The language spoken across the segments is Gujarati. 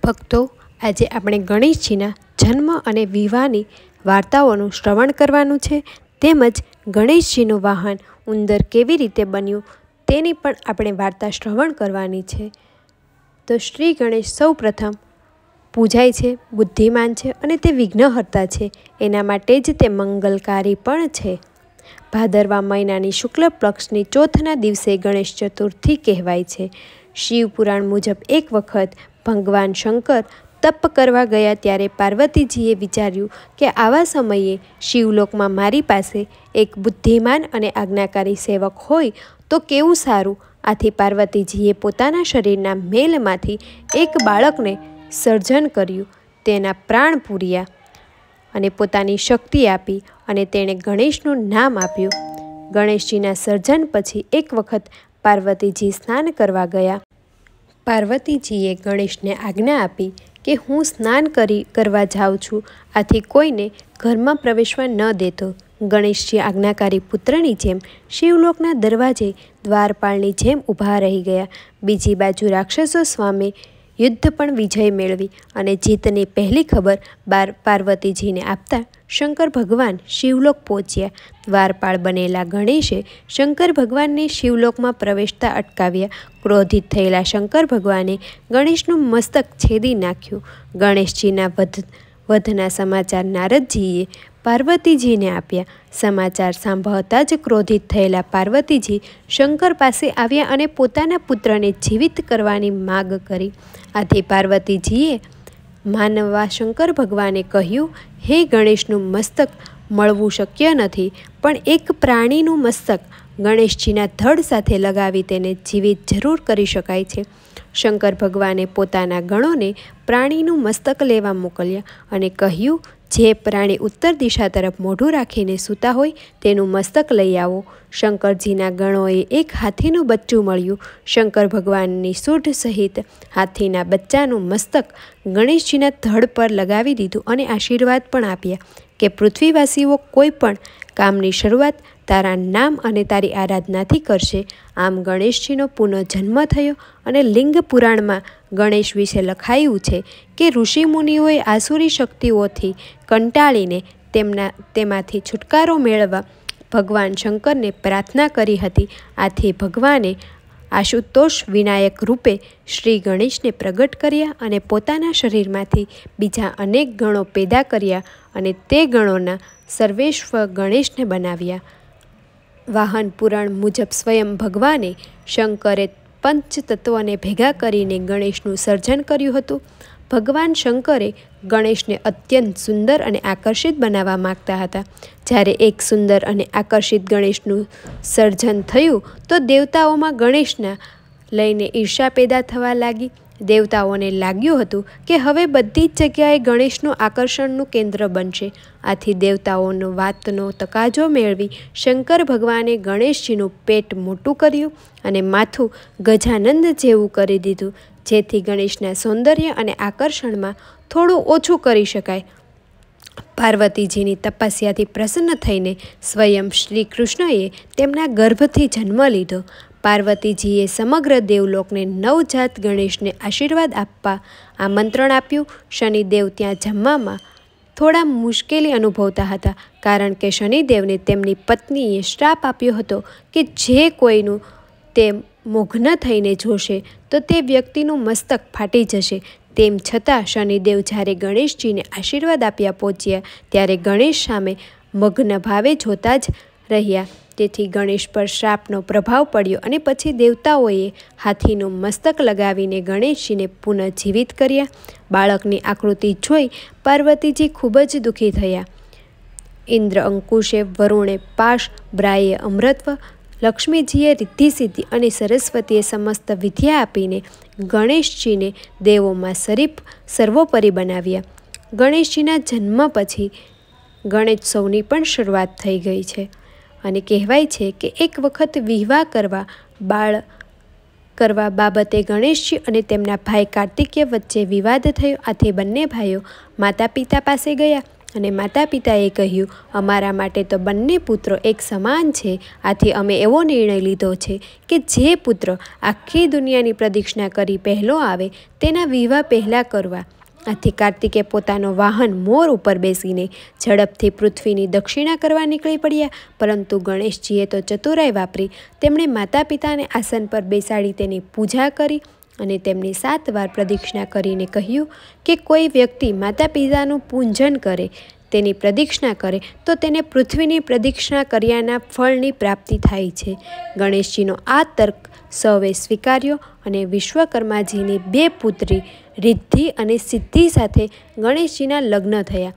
ભક્તો, આજે આપણે ગણેશજીના જન્મ અને વિવાહની વાર્તાઓનું શ્રવણ કરવાનું છે. તેમજ ગણેશજીનું વાહન ઉંદર કેવી રીતે બન્યું તેની પણ આપણે વાર્તા શ્રવણ કરવાની છે. તો શ્રી ગણેશ સૌ પ્રથમ પૂજાય છે, બુદ્ધિમાન છે અને તે વિઘ્નહર્તા છે. એના માટે જ તે મંગલકારી પણ છે. ભાદરવા મહિનાની શુક્લ પક્ષની ચોથના દિવસે ગણેશ ચતુર્થી કહેવાય છે. શિવ પુરાણ મુજબ એક વખત ભગવાન શંકર તપ કરવા ગયા ત્યારે પાર્વતીજીએ વિચાર્યું કે આવા સમયે શિવલોકમાં મારી પાસે એક બુદ્ધિમાન અને આજ્ઞાકારી સેવક હોય તો કેવું સારું. આથી પાર્વતીજીએ પોતાના શરીરના મેલમાંથી એક બાળકને સર્જન કર્યું, તેના પ્રાણ પૂર્યા અને પોતાની શક્તિ આપી અને તેણે ગણેશનું નામ આપ્યું. ગણેશજીના સર્જન પછી એક વખત પાર્વતીજી સ્નાન કરવા ગયા. પાર્વતીજીએ ગણેશને આજ્ઞા આપી કે હું સ્નાન કરવા જાઉં છું, આથી કોઈને ઘરમાં પ્રવેશવા ન દેતો. ગણેશજી આજ્ઞાકારી પુત્રની જેમ શિવલોકના દરવાજે દ્વારપાળની જેમ ઊભા રહી ગયા. બીજી બાજુ રાક્ષસો સામે યુદ્ધ પણ વિજય મેળવી અને જીતની પહેલી ખબર પાર્વતીજીને આપતા શંકર ભગવાન શિવલોક પહોંચ્યા. દ્વારપાળ બનેલા ગણેશે શંકર ભગવાનને શિવલોકમાં પ્રવેશતા અટકાવ્યા. ક્રોધિત થયેલા શંકર ભગવાને ગણેશનું મસ્તક છેદી નાખ્યું. ગણેશજીના વધના સમાચાર નારદજીએ પાર્વતીજીને આપ્યા. સમાચાર સાંભળતા જ ક્રોધિત થયેલા પાર્વતીજી શંકર પાસે આવ્યા અને પોતાના પુત્રને જીવિત કરવાની માગ કરી. આથી પાર્વતીજીએ માનવા શંકર ભગવાને કહ્યું, હે ગણેશનું મસ્તક મળવું શક્ય નથી, પણ એક પ્રાણીનું મસ્તક ગણેશજીના ધડ સાથે લગાવી તેને જીવિત જરૂર કરી શકાય છે. શંકર ભગવાને પોતાના ગણોને પ્રાણીનું મસ્તક લેવા મોકલ્યા અને કહ્યું, જે પ્રાણી ઉત્તર દિશા તરફ મોઢું રાખીને સૂતા હોય તેનું મસ્તક લઈ આવો. શંકરજીના ગણોએ એક હાથીનું બચ્ચું મળ્યું. શંકર ભગવાનની સૂઢ સહિત હાથીના બચ્ચાનું મસ્તક ગણેશજીના ધડ પર લગાવી દીધું અને આશીર્વાદ પણ આપ્યા કે પૃથ્વીવાસીઓ કોઈ પણ કામની શરૂઆત તારા નામ અને તારી આરાધનાથી કરશે. આમ ગણેશજીનો પુનઃજન્મ થયો અને લિંગ પુરાણમાં ગણેશ વિશે લખાયું છે કે ઋષિમુનિઓએ આસુરી શક્તિઓથી કંટાળીને તેમાંથી છુટકારો મેળવવા ભગવાન શંકરને પ્રાર્થના કરી હતી. આથી ભગવાને આશુતોષ વિનાયક રૂપે શ્રી ગણેશને પ્રગટ કર્યા અને પોતાના શરીરમાંથી બીજા અનેક ગણો પેદા કર્યા અને તે ગણોના સર્વેશ્વર ગણેશને બનાવ્યા. વાહન પુરાણ મુજબ સ્વયં ભગવાને શંકરે પંચતત્વને ભેગા કરીને ગણેશનું સર્જન કર્યું હતું. ભગવાન શંકરે ગણેશને અત્યંત સુંદર અને આકર્ષિત બનાવવા માગતા હતા. જ્યારે એક સુંદર અને આકર્ષિત ગણેશનું સર્જન થયું તો દેવતાઓમાં ગણેશના લઈને ઈર્ષા પેદા થવા લાગી. દેવતાઓને લાગ્યું હતું કે હવે બધી જ જગ્યાએ ગણેશનું આકર્ષણનું કેન્દ્ર બનશે. આથી દેવતાઓનો વાતનો તકાજો મેળવી શંકર ભગવાને ગણેશજીનું પેટ મોટું કર્યું અને માથું ગજાનંદ જેવું કરી દીધું, જેથી ગણેશના સૌંદર્ય અને આકર્ષણમાં થોડું ઓછું કરી શકાય. પાર્વતીજીની તપસ્યાથી પ્રસન્ન થઈને સ્વયં શ્રી કૃષ્ણએ તેમના ગર્ભથી જન્મ લીધો. પાર્વતીજીએ સમગ્ર દેવલોકને નવજાત ગણેશને આશીર્વાદ આપવા આમંત્રણ આપ્યું. શનિદેવ ત્યાં જમવામાં થોડા મુશ્કેલી અનુભવતા હતા, કારણ કે શનિદેવને તેમની પત્નીએ શ્રાપ આપ્યો હતો કે જે કોઈનું તે મોઘ્ન થઈને જોશે તો તે વ્યક્તિનું મસ્તક ફાટી જશે. તેમ છતાં શનિદેવ જ્યારે ગણેશજીને આશીર્વાદ આપ્યા પહોંચ્યા ત્યારે ગણેશ સામે મગ્ન ભાવે જોતા જ રહ્યા. તેથી ગણેશ પર શ્રાપનો પ્રભાવ પડ્યો અને પછી દેવતાઓએ હાથીનું મસ્તક લગાવીને ગણેશજીને પુનઃજીવિત કર્યા. બાળકની આકૃતિ જોઈ પાર્વતીજી ખૂબ જ દુઃખી થયા. ઇન્દ્ર અંકુશે, વરુણે પાશ, બ્રાએ અમૃતત્વ, લક્ષ્મીજીએ રિદ્ધિ સિદ્ધિ અને સરસ્વતીએ સમસ્ત વિદ્યા આપીને ગણેશજીને દેવોમાં સર્વોપરી બનાવ્યા. ગણેશજીના જન્મ પછી ગણેશોત્સવની પણ શરૂઆત થઈ ગઈ છે અને કહેવાય છે કે એક વખત વિવાહ કરવા બાબતે ગણેશજી અને તેમના ભાઈ કાર્તિકેય વચ્ચે વિવાદ થયો. આથી બંને ભાઈઓ માતા પિતા પાસે ગયા અને માતા પિતાએ કહ્યું, અમારા માટે તો બંને પુત્રો એક સમાન છે. આથી અમે એવો નિર્ણય લીધો છે કે જે પુત્ર આખી દુનિયાની પ્રદક્ષિણા કરી પહેલો આવે તેના વિવાહ પહેલાં કરવા. આથી કાર્તિકે પોતાનો વાહન મોર ઉપર બેસીને ઝડપથી પૃથ્વીની દક્ષિણા કરવા નીકળી પડ્યા. પરંતુ ગણેશજીએ તો ચતુરાઈ વાપરી. તેમણે માતા પિતાને આસન પર બેસાડી તેની પૂજા કરી અને તેમની 7 વાર પ્રદક્ષિણા કરીને કહ્યું કે કોઈ વ્યક્તિ માતા પિતાનું પૂજન કરે, તેની પ્રદક્ષિણા કરે તો તેને પૃથ્વીની પ્રદક્ષિણા કર્યાના ફળની પ્રાપ્તિ થાય છે. ગણેશજીનો આ તર્ક સૌએ સ્વીકાર્યો અને વિશ્વકર્માજીની 2 પુત્રી રિદ્ધિ અને સિદ્ધિ સાથે ગણેશજીના લગ્ન થયા.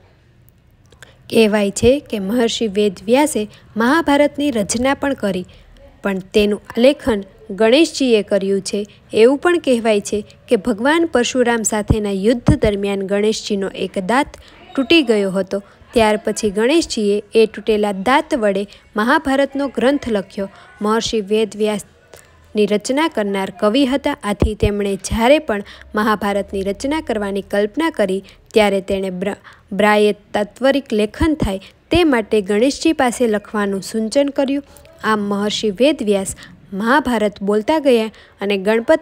કહેવાય છે કે મહર્ષિ વેદવ્યાસે મહાભારતની રચના પણ કરી, પણ તેનું આલેખન ગણેશજીએ કર્યું છે. એવું પણ કહેવાય છે કે ભગવાન પરશુરામ સાથેના યુદ્ધ દરમિયાન ગણેશજીનો એક દાંત તૂટી ગયો હતો. ત્યાર પછી ગણેશજીએ એ તૂટેલા દાંત વડે મહાભારતનો ગ્રંથ લખ્યો. મહર્ષિ વેદવ્યાસની રચના કરનાર કવિ હતા. આથી તેમણે જ્યારે પણ મહાભારતની રચના કરવાની કલ્પના કરી ત્યારે તેણે બ્રાએ તાત્વરિક લેખન થાય તે માટે ગણેશજી પાસે લખવાનું સૂચન કર્યું. આમ મહર્ષિ વેદવ્યાસ મહાભારત બોલતા ગયા અને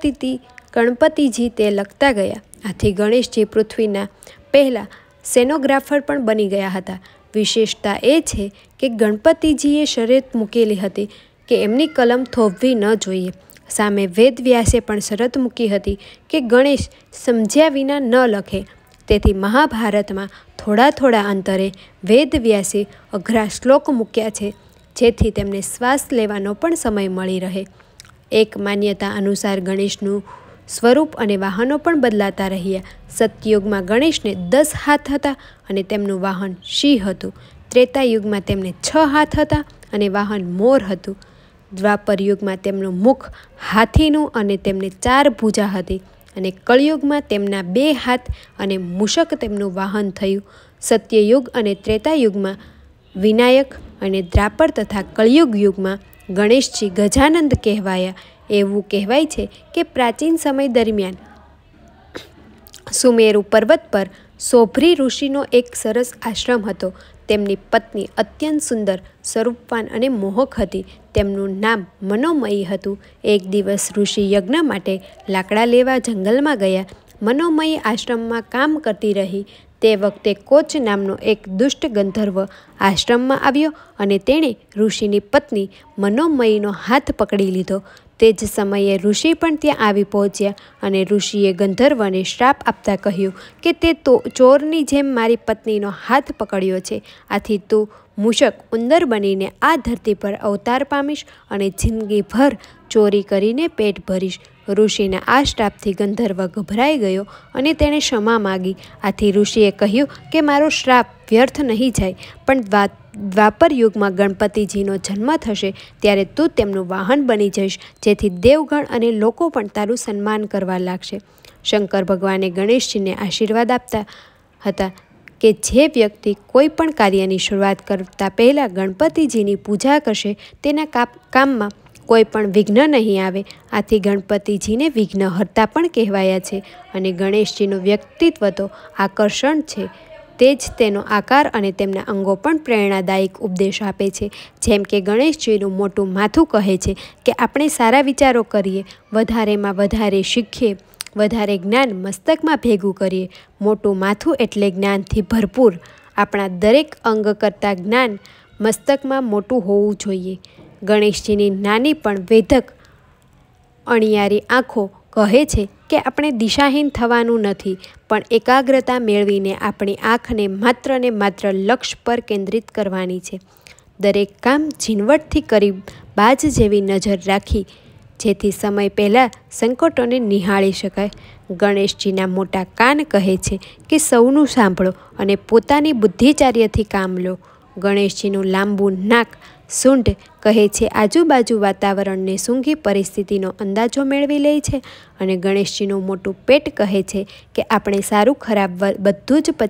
ગણપતિજી તે લખતા ગયા. આથી ગણેશજી પૃથ્વીના પહેલા સેનોગ્રાફર પણ બની ગયા હતા. વિશેષતા એ છે કે ગણપતિજીએ શરત મૂકેલી હતી કે એમની કલમ થોભવી ન જોઈએ. સામે વેદવ્યાસે પણ શરત મૂકી હતી કે ગણેશ સમજ્યા વિના ન લખે. તેથી મહાભારતમાં થોડા અંતરે વેદવ્યાસે અઘરા શ્લોક મૂક્યા છે, જેથી તેમને શ્વાસ લેવાનો પણ સમય મળી રહે. એક માન્યતા અનુસાર ગણેશનું સ્વરૂપ અને વાહનો પણ બદલાતા રહ્યા. સતયુગમાં ગણેશને 10 હાથ હતા અને તેમનું વાહન સિંહ હતું. ત્રેતાયુગમાં તેમને 6 હાથ હતા અને વાહન મોર હતું. દ્વાપર યુગમાં તેમનું મુખ હાથીનું અને તેમને 4 ભુજા હતી અને કળયુગમાં તેમના 2 હાથ અને મૂષક તેમનું વાહન થયું. સત્યયુગ અને ત્રેતાયુગમાં વિનાયક અને દ્વાપર તથા કળિયુગ યુગમાં ગણેશજી ગજાનંદ કહેવાયા. એવું કહેવાય છે કે પ્રાચીન સમય દરમિયાન સુમેરુ પર્વત પર સોભરી ઋષિનો એક સરસ આશ્રમ હતો. તેમની પત્ની અત્યંત સુંદર, સ્વરૂપવાન અને મોહક હતી. તેમનું નામ મનોમયી હતું. એક દિવસ ઋષિ યજ્ઞ માટે લાકડા લેવા જંગલમાં ગયા. મનોમયી આશ્રમમાં કામ કરતી રહી. તે વખતે કોચ નામનો એક દુષ્ટ ગંધર્વ આશ્રમમાં આવ્યો અને તેણે ઋષિની પત્ની મનોમયીનો હાથ પકડી લીધો. તે જ સમયે ઋષિ પણ ત્યાં આવી પહોંચ્યા અને ઋષિએ ગંધર્વને શ્રાપ આપતા કહ્યું કે તે ચોરની જેમ મારી પત્નીનો હાથ પકડ્યો છે. આથી તું મૂષક ઉંદર બનીને આ ધરતી પર અવતાર પામીશ અને જિંદગીભર ચોરી કરીને પેટ ભરીશ. ઋષિના આ શ્રાપથી ગંધર્વ ગભરાઈ ગયો અને તેણે ક્ષમા માગી. આથી ઋષિએ કહ્યું કે મારો શ્રાપ વ્યર્થ નહીં જાય, પણ દ્વાપર યુગમાં ગણપતિજીનો જન્મ થશે ત્યારે તું તેમનું વાહન બની જઈશ, જેથી દેવગણ અને લોકો પણ તારું સન્માન કરવા લાગશે. શંકર ભગવાને ગણેશજીને આશીર્વાદ આપતા હતા કે જે વ્યક્તિ કોઈ પણ કાર્યની શરૂઆત કરતા પહેલાં ગણપતિજીની પૂજા કરશે તેના કામમાં કોઈ પણ વિઘ્ન નહીં આવે. આથી ગણપતિજીને વિઘ્નહર્તા પણ કહેવાયા છે. અને ગણેશજીનું વ્યક્તિત્વ તો આકર્ષણ છે, તે જ તેનો આકાર અને તેમના અંગો પણ પ્રેરણાદાયક ઉપદેશ આપે છે. જેમ કે ગણેશજીનું મોટું માથું કહે છે કે આપણે સારા વિચારો કરીએ, વધારેમાં વધારે શીખીએ, વધારે જ્ઞાન મસ્તકમાં ભેગું કરીએ. મોટું માથું એટલે જ્ઞાનથી ભરપૂર. આપણા દરેક અંગ કરતાં જ્ઞાન મસ્તકમાં મોટું હોવું જોઈએ. ગણેશજીની નાની પણ વેધક અણિયારી આંખો કહે છે કે આપણે દિશાહીન થવાનું નથી, પણ એકાગ્રતા મેળવીને આપણી આંખને માત્ર ને માત્ર લક્ષ્ય પર કેન્દ્રિત કરવાની છે. દરેક કામ ઝીણવટથી કરી બાજ જેવી નજર રાખી, જેથી સમય પહેલાં સંકટોને નિહાળી શકાય. ગણેશજીના મોટા કાન કહે છે કે સૌનું સાંભળો અને પોતાની બુદ્ધિચાર્યથી કામ લો. ગણેશજીનું લાંબુ નાક સૂંઢ કહે છે આજુબાજુ વાતાવરણને સૂંઘી પરિસ્થિતિનો અંદાજો મેળવી લે છે. અને ગણેશજીનું મોટું પેટ કહે છે કે આપણે સારું ખરાબ બધું જ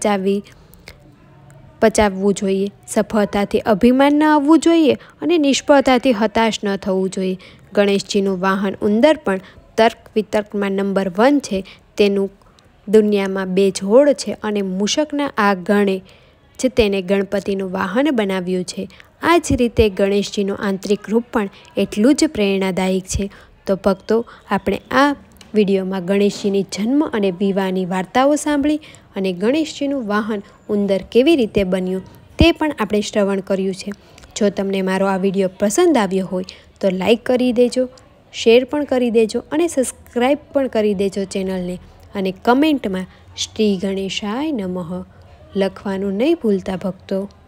પચાવવું જોઈએ. સફળતાથી અભિમાન ન આવવું જોઈએ અને નિષ્ફળતાથી હતાશ ન થવું જોઈએ. ગણેશજીનું વાહન ઉંદર પણ તર્ક વિતર્કમાં નંબર 1 છે. તેનું દુનિયામાં 2 જોડ છે અને મૂષકના આ ગણે જ તેને ગણપતિનું વાહન બનાવ્યું છે. આ જ રીતે ગણેશજીનું આંતરિક રૂપ પણ એટલું જ પ્રેરણાદાયક છે. તો ભક્તો, આપણે આ વિડીયોમાં ગણેશજીની જન્મ અને વિવાહની વાર્તાઓ સાંભળી અને ગણેશજીનું વાહન ઉંદર કેવી રીતે બન્યું તે પણ આપણે શ્રવણ કર્યું છે. જો તમને મારો આ વિડીયો પસંદ આવ્યો હોય તો લાઈક કરી દેજો, શેર પણ કરી દેજો અને સબસ્ક્રાઈબ પણ કરી દેજો ચેનલને. અને કમેન્ટમાં શ્રી ગણેશાય નમઃ લખવાનું નહીં ભૂલતા ભક્તો.